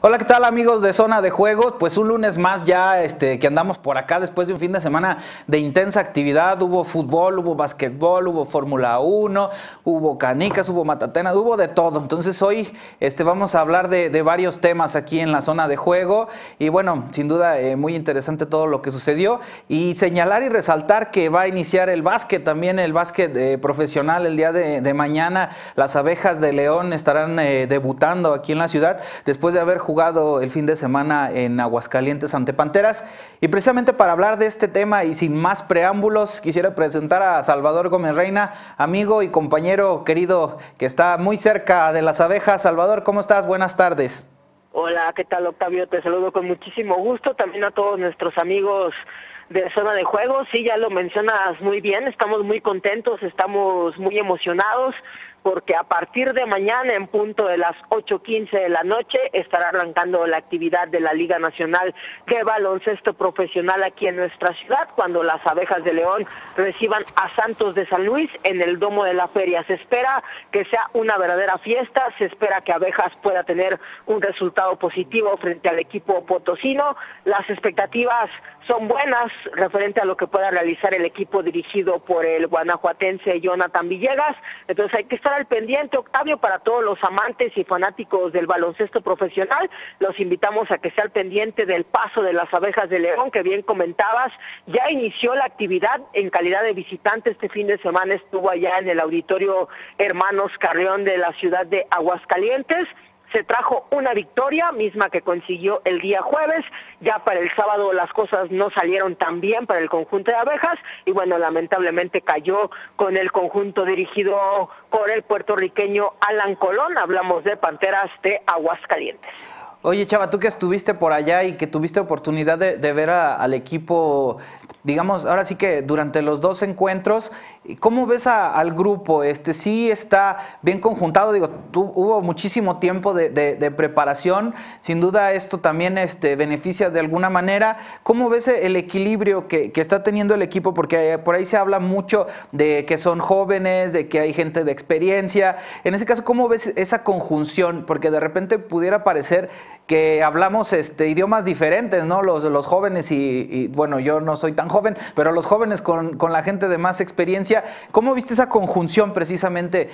Hola, ¿qué tal amigos de Zona de Juegos? Pues un lunes más ya que andamos por acá después de un fin de semana de intensa actividad. Hubo fútbol, hubo básquetbol, hubo Fórmula 1, hubo canicas, hubo matatenas, hubo de todo. Entonces hoy vamos a hablar de varios temas aquí en la Zona de Juego. Y bueno, sin duda muy interesante todo lo que sucedió. Y señalar y resaltar que va a iniciar el básquet, también el básquet profesional el día de mañana. Las Abejas de León estarán debutando aquí en la ciudad después de haber jugado el fin de semana en Aguascalientes ante Panteras. Y precisamente para hablar de este tema y sin más preámbulos, quisiera presentar a Salvador Gómez Reina, amigo y compañero querido que está muy cerca de las Abejas. Salvador, ¿cómo estás? Buenas tardes. Hola, ¿qué tal, Octavio? Te saludo con muchísimo gusto, también a todos nuestros amigos de Zona de Juegos. Sí, ya lo mencionas muy bien, estamos muy contentos, estamos muy emocionados, porque a partir de mañana, en punto de las 8:15 de la noche, estará arrancando la actividad de la Liga Nacional de Baloncesto Profesional aquí en nuestra ciudad, cuando las Abejas de León reciban a Santos de San Luis en el Domo de la Feria. Se espera que sea una verdadera fiesta, se espera que Abejas pueda tener un resultado positivo frente al equipo potosino. Las expectativas son buenas referente a lo que pueda realizar el equipo dirigido por el guanajuatense Jonathan Villegas. Entonces hay que estar al pendiente, Octavio, para todos los amantes y fanáticos del baloncesto profesional. Los invitamos a que esté al pendiente del paso de las Abejas de León, que bien comentabas, ya inició la actividad en calidad de visitante. Este fin de semana estuvo allá en el Auditorio Hermanos Carrión de la ciudad de Aguascalientes. Se trajo una victoria, misma que consiguió el día jueves. Ya para el sábado las cosas no salieron tan bien para el conjunto de Abejas y bueno, lamentablemente cayó con el conjunto dirigido por el puertorriqueño Alan Colón. Hablamos de Panteras de Aguascalientes. Oye, Chava, tú que estuviste por allá y que tuviste oportunidad de ver al equipo, digamos, ahora sí que durante los dos encuentros, ¿cómo ves al grupo? ¿Sí está bien conjuntado? Digo, hubo muchísimo tiempo de preparación, sin duda esto también beneficia de alguna manera. ¿Cómo ves el equilibrio que está teniendo el equipo? Porque por ahí se habla mucho de que son jóvenes, de que hay gente de experiencia. En ese caso, ¿cómo ves esa conjunción? Porque de repente pudiera parecer que hablamos idiomas diferentes, ¿no? Los jóvenes y bueno, yo no soy tan joven, pero los jóvenes con la gente de más experiencia. ¿Cómo viste esa conjunción precisamente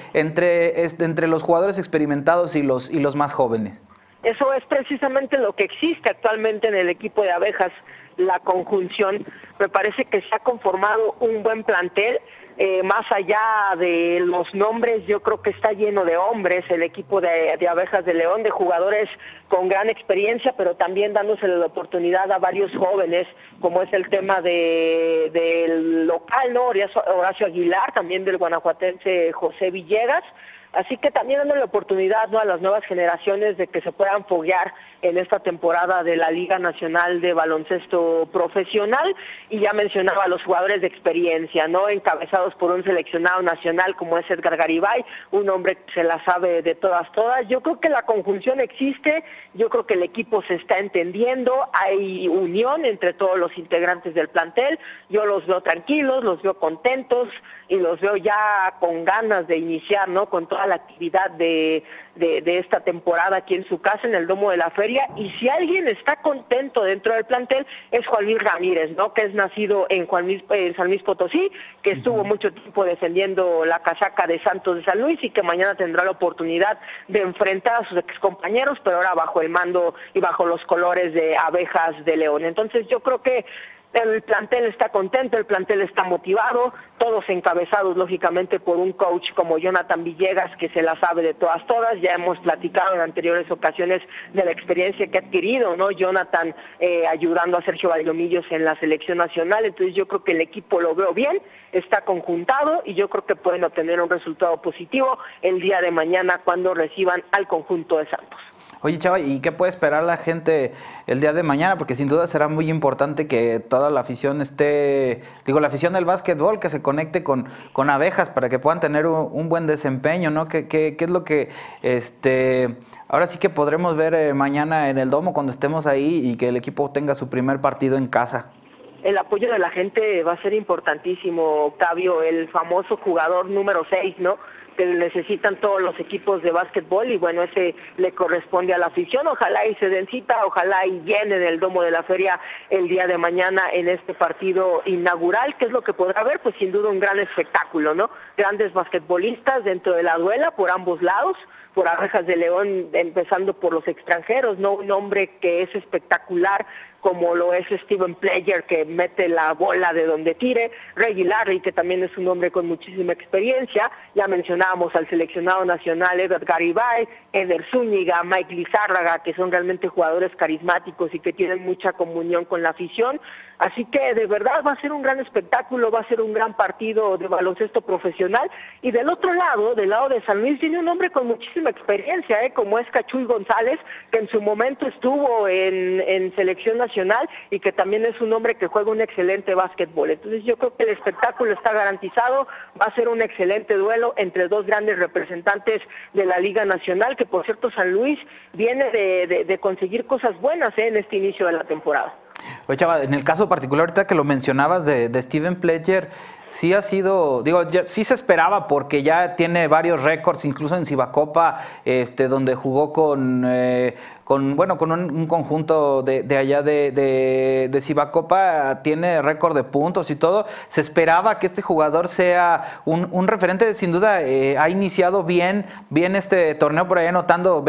entre los jugadores experimentados y los más jóvenes? Eso es precisamente lo que existe actualmente en el equipo de Abejas, la conjunción. Me parece que se ha conformado un buen plantel. Más allá de los nombres, yo creo que está lleno de hombres el equipo de Abejas de León, de jugadores con gran experiencia, pero también dándose la oportunidad a varios jóvenes, como es el tema del local, ¿no? Horacio Aguilar, también del guanajuatense José Villegas. Así que también dando la oportunidad, ¿no?, a las nuevas generaciones de que se puedan foguear en esta temporada de la Liga Nacional de Baloncesto Profesional. Y ya mencionaba a los jugadores de experiencia, ¿no?, encabezados por un seleccionado nacional como es Edgar Garibay, un hombre que se la sabe de todas. Yo creo que la conjunción existe, yo creo que el equipo se está entendiendo, hay unión entre todos los integrantes del plantel. Yo los veo tranquilos, los veo contentos y los veo ya con ganas de iniciar, ¿no?, con toda la actividad de esta temporada aquí en su casa, en el Domo de la Feria. Y si alguien está contento dentro del plantel es Juan Luis Ramírez, ¿no?, que es nacido en San Luis Potosí, que estuvo mucho tiempo defendiendo la casaca de Santos de San Luis y que mañana tendrá la oportunidad de enfrentar a sus excompañeros, pero ahora bajo el mando y bajo los colores de Abejas de León. Entonces yo creo que el plantel está contento, el plantel está motivado, todos encabezados lógicamente por un coach como Jonathan Villegas, que se la sabe de todas. Ya hemos platicado en anteriores ocasiones de la experiencia que ha adquirido, ¿no?, Jonathan ayudando a Sergio Vallomillos en la selección nacional. Entonces yo creo que el equipo lo veo bien, está conjuntado y yo creo que pueden obtener un resultado positivo el día de mañana cuando reciban al conjunto de Santos. Oye, Chava, ¿y qué puede esperar la gente el día de mañana? Porque sin duda será muy importante que toda la afición la afición del básquetbol, que se conecte con Abejas para que puedan tener un buen desempeño, ¿no? ¿Qué es lo que ahora sí que podremos ver mañana en el Domo cuando estemos ahí y que el equipo tenga su primer partido en casa? El apoyo de la gente va a ser importantísimo, Octavio, el famoso jugador número 6, ¿no?, que necesitan todos los equipos de básquetbol, y bueno, ese le corresponde a la afición. Ojalá y se den cita, ojalá y llenen el Domo de la Feria el día de mañana en este partido inaugural. ¿Qué es lo que podrá haber? Pues sin duda un gran espectáculo, ¿no? Grandes basquetbolistas dentro de la duela por ambos lados, por Abejas de León, empezando por los extranjeros, ¿no? Un hombre que es espectacular, como lo es Steven Player, que mete la bola de donde tire, Reggie Larry, que también es un hombre con muchísima experiencia. Ya mencionábamos al seleccionado nacional Edgar Garibay, Eder Zúñiga, Mike Lizárraga, que son realmente jugadores carismáticos y que tienen mucha comunión con la afición. Así que de verdad va a ser un gran espectáculo, va a ser un gran partido de baloncesto profesional. Y del otro lado, del lado de San Luis, tiene un hombre con muchísima experiencia, como es Cachuy González, que en su momento estuvo en selección nacional y que también es un hombre que juega un excelente básquetbol. Entonces yo creo que el espectáculo está garantizado, va a ser un excelente duelo entre dos grandes representantes de la Liga Nacional, que por cierto San Luis viene de conseguir cosas buenas en este inicio de la temporada. Oye, Chava, en el caso particular ahorita que lo mencionabas de Steven Pledger, sí ha sido, sí se esperaba porque ya tiene varios récords, incluso en Cibacopa, donde jugó con un conjunto de allá de Cibacopa, tiene récord de puntos y todo. Se esperaba que este jugador sea un referente, sin duda. Ha iniciado bien este torneo por ahí, anotando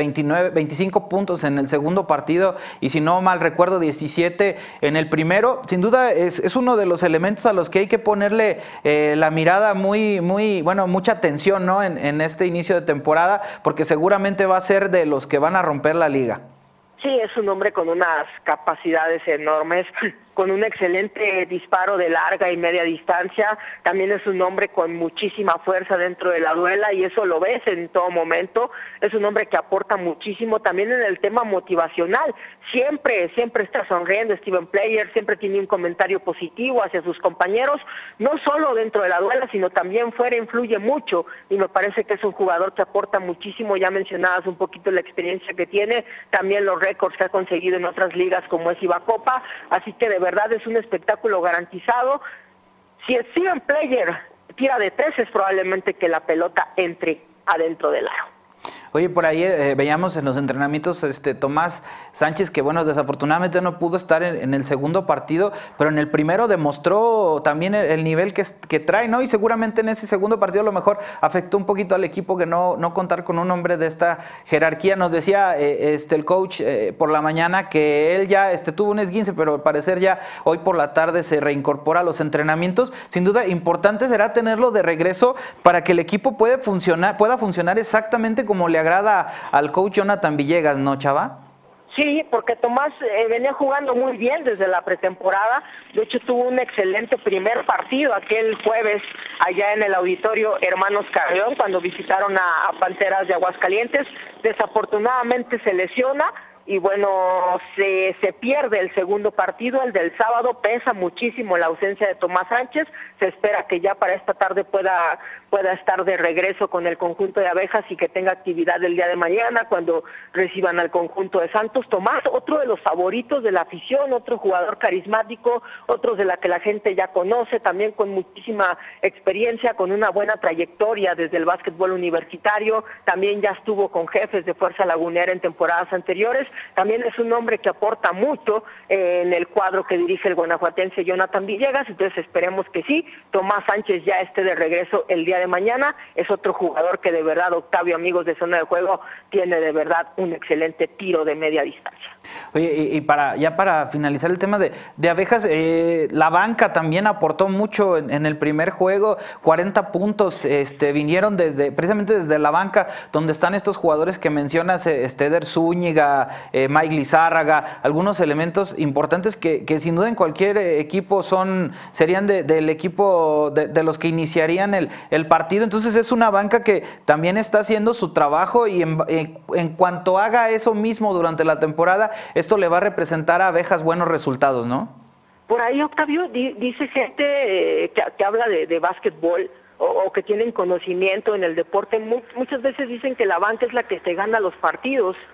25 puntos en el segundo partido y, si no mal recuerdo, 17 en el primero. Sin duda es uno de los elementos a los que hay que ponerle la mirada mucha atención, ¿no? En este inicio de temporada, porque seguramente va a ser de los que van a romper la liga. Sí, es un hombre con unas capacidades enormes, con un excelente disparo de larga y media distancia. También es un hombre con muchísima fuerza dentro de la duela, y eso lo ves en todo momento. Es un hombre que aporta muchísimo también en el tema motivacional. Siempre está sonriendo Steven Player, siempre tiene un comentario positivo hacia sus compañeros, no solo dentro de la duela, sino también fuera, influye mucho, y me parece que es un jugador que aporta muchísimo. Ya mencionabas un poquito la experiencia que tiene, también los récords que ha conseguido en otras ligas como es Cibacopa, así que de verdad es un espectáculo garantizado. Si Steven Player tira de tres, es probablemente que la pelota entre adentro del aro. Oye, por ahí veíamos en los entrenamientos Tomás Sánchez, que bueno, desafortunadamente no pudo estar en el segundo partido, pero en el primero demostró también el nivel que trae, ¿no? Y seguramente en ese segundo partido a lo mejor afectó un poquito al equipo que no contar con un hombre de esta jerarquía. Nos decía el coach por la mañana que él ya tuvo un esguince, pero al parecer ya hoy por la tarde se reincorpora a los entrenamientos. Sin duda, importante será tenerlo de regreso para que el equipo pueda funcionar exactamente como le agrada al coach Jonathan Villegas, ¿no, Chava? Sí, porque Tomás venía jugando muy bien desde la pretemporada. De hecho, tuvo un excelente primer partido aquel jueves allá en el auditorio Hermanos Carreón, cuando visitaron a Panteras de Aguascalientes. Desafortunadamente se lesiona y bueno, se pierde el segundo partido, el del sábado. Pesa muchísimo la ausencia de Tomás Sánchez. Se espera que ya para esta tarde pueda estar de regreso con el conjunto de Abejas y que tenga actividad el día de mañana cuando reciban al conjunto de Santos. Tomás, otro de los favoritos de la afición, otro jugador carismático, otro de la que la gente ya conoce, también con muchísima experiencia, con una buena trayectoria desde el básquetbol universitario. También ya estuvo con Jefes de Fuerza Lagunera en temporadas anteriores. También es un hombre que aporta mucho en el cuadro que dirige el guanajuatense Jonathan Villegas. Entonces esperemos que sí, Tomás Sánchez ya esté de regreso el día de mañana. Es otro jugador que de verdad, Octavio, amigos de Zona de Juego, tiene de verdad un excelente tiro de media distancia. Oye, y para finalizar el tema de Abejas, la banca también aportó mucho en el primer juego. 40 puntos vinieron precisamente desde la banca, donde están estos jugadores que mencionas, Eder Zúñiga, Mike Lizárraga, algunos elementos importantes que sin duda en cualquier equipo serían del equipo de los que iniciarían el partido. Entonces es una banca que también está haciendo su trabajo, y en cuanto haga eso mismo durante la temporada, esto le va a representar a Abejas buenos resultados, ¿no? Por ahí, Octavio, dice gente que habla de básquetbol o que tienen conocimiento en el deporte. Muchas veces dicen que la banca es la que te gana los partidos.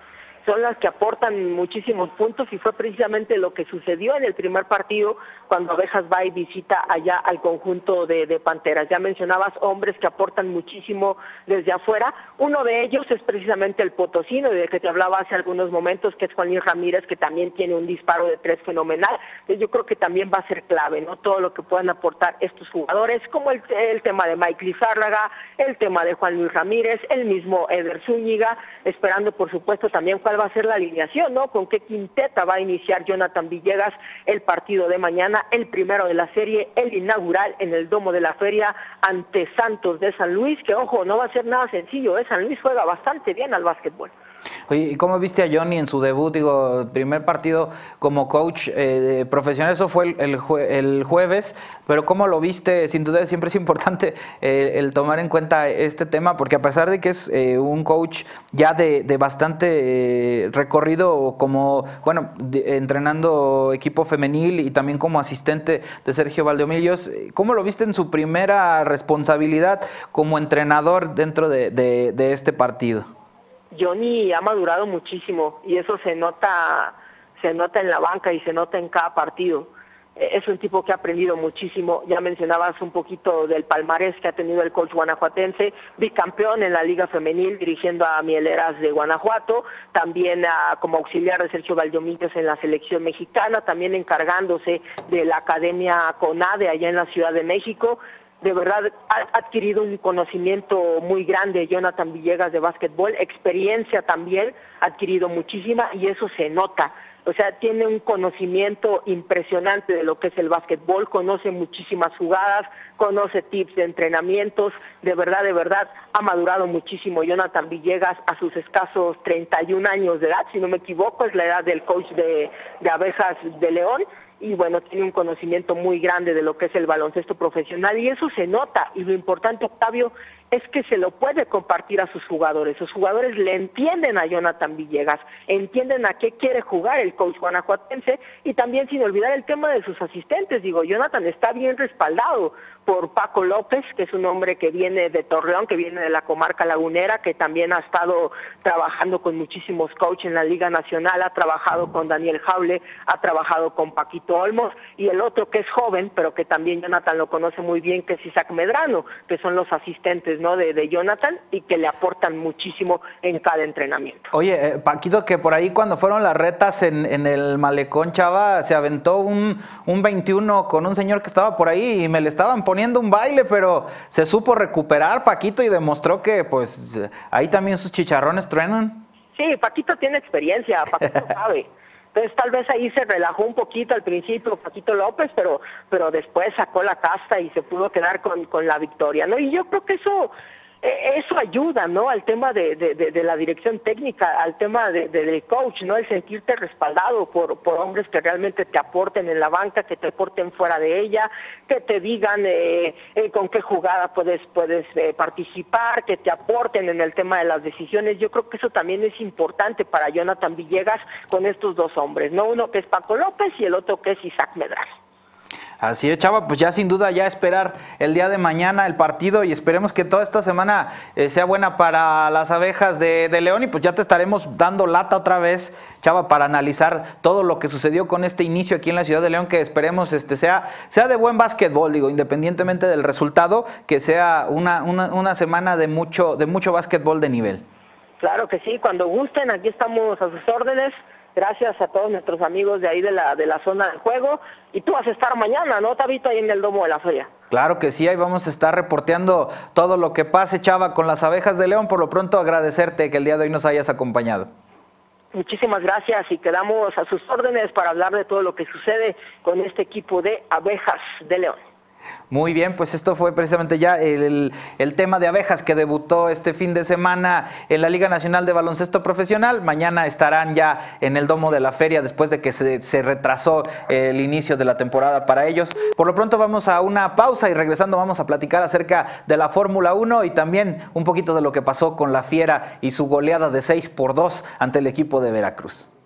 son las que aportan muchísimos puntos y fue precisamente lo que sucedió en el primer partido cuando Abejas va y visita allá al conjunto de Panteras. Ya mencionabas hombres que aportan muchísimo desde afuera. Uno de ellos es precisamente el potosino, del que te hablaba hace algunos momentos, que es Juan Luis Ramírez, que también tiene un disparo de 3 fenomenal. Entonces yo creo que también va a ser clave, ¿no? Todo lo que puedan aportar estos jugadores, como el tema de Mike Lizárraga, el tema de Juan Luis Ramírez, el mismo Eder Zúñiga, esperando por supuesto también cuál va a ser la alineación, ¿no? Con qué quinteta va a iniciar Jonathan Villegas el partido de mañana, el primero de la serie, el inaugural en el Domo de la Feria ante Santos de San Luis, que ojo, no va a ser nada sencillo, San Luis juega bastante bien al básquetbol. Oye, ¿y cómo viste a Johnny en su debut? Digo, primer partido como coach profesional, eso fue el jueves, pero ¿cómo lo viste? Sin duda siempre es importante el tomar en cuenta este tema, porque a pesar de que es un coach ya de bastante recorrido, como, bueno, entrenando equipo femenil y también como asistente de Sergio Valdeomillos, ¿cómo lo viste en su primera responsabilidad como entrenador dentro de este partido? Johnny ha madurado muchísimo y eso se nota en la banca y se nota en cada partido. Es un tipo que ha aprendido muchísimo. Ya mencionabas un poquito del palmarés que ha tenido el coach guanajuatense, bicampeón en la Liga Femenil dirigiendo a Mieleras de Guanajuato, también como auxiliar de Sergio Valdeomillos en la selección mexicana, también encargándose de la Academia CONADE allá en la Ciudad de México. De verdad ha adquirido un conocimiento muy grande Jonathan Villegas de básquetbol, experiencia también, ha adquirido muchísima y eso se nota. O sea, tiene un conocimiento impresionante de lo que es el básquetbol, conoce muchísimas jugadas, conoce tips de entrenamientos, de verdad, ha madurado muchísimo Jonathan Villegas a sus escasos 31 años de edad, si no me equivoco, es la edad del coach de Abejas de León. Y bueno, tiene un conocimiento muy grande de lo que es el baloncesto profesional y eso se nota, y lo importante, Octavio, es que se lo puede compartir a sus jugadores. Sus jugadores le entienden a Jonathan Villegas, entienden a qué quiere jugar el coach guanajuatense, y también sin olvidar el tema de sus asistentes. Digo, Jonathan está bien respaldado por Paco López, que es un hombre que viene de Torreón, que viene de la comarca lagunera, que también ha estado trabajando con muchísimos coaches en la Liga Nacional, ha trabajado con Daniel Jaule, ha trabajado con Paquito Olmos, y el otro que es joven, pero que también Jonathan lo conoce muy bien, que es Isaac Medrano, que son los asistentes, ¿no?, de Jonathan, y que le aportan muchísimo en cada entrenamiento. Oye, Paquito, que por ahí cuando fueron las retas en el malecón, Chava, se aventó un 21 con un señor que estaba por ahí y me le estaban poniendo un baile, pero se supo recuperar Paquito y demostró que pues ahí también sus chicharrones truenan. Sí, Paquito tiene experiencia, Paquito sabe. Entonces tal vez ahí se relajó un poquito al principio Paquito López, pero después sacó la casta y se pudo quedar con la victoria, ¿no? Y yo creo que eso ayuda, ¿no?, al tema de la dirección técnica, al tema del coach, ¿no?, el sentirte respaldado por hombres que realmente te aporten en la banca, que te aporten fuera de ella, que te digan con qué jugada puedes participar, que te aporten en el tema de las decisiones. Yo creo que eso también es importante para Jonathan Villegas con estos dos hombres, ¿no?, uno que es Paco López y el otro que es Isaac Medrano. Así es, Chava, pues ya sin duda ya esperar el día de mañana el partido y esperemos que toda esta semana sea buena para las Abejas de León, y pues ya te estaremos dando lata otra vez, Chava, para analizar todo lo que sucedió con este inicio aquí en la ciudad de León, que esperemos sea de buen básquetbol, digo, independientemente del resultado, que sea una semana de mucho básquetbol de nivel. Claro que sí, cuando gusten, aquí estamos a sus órdenes. Gracias a todos nuestros amigos de ahí de la zona del juego. Y tú vas a estar mañana, ¿no, Tabito, ahí en el Domo de la Feria? Claro que sí, ahí vamos a estar reporteando todo lo que pase, Chava, con las Abejas de León. Por lo pronto, agradecerte que el día de hoy nos hayas acompañado. Muchísimas gracias y quedamos a sus órdenes para hablar de todo lo que sucede con este equipo de Abejas de León. Muy bien, pues esto fue precisamente ya el tema de Abejas, que debutó este fin de semana en la Liga Nacional de Baloncesto Profesional. Mañana estarán ya en el Domo de la Feria después de que se retrasó el inicio de la temporada para ellos. Por lo pronto vamos a una pausa y regresando vamos a platicar acerca de la Fórmula 1 y también un poquito de lo que pasó con la Fiera y su goleada de 6-2 ante el equipo de Veracruz.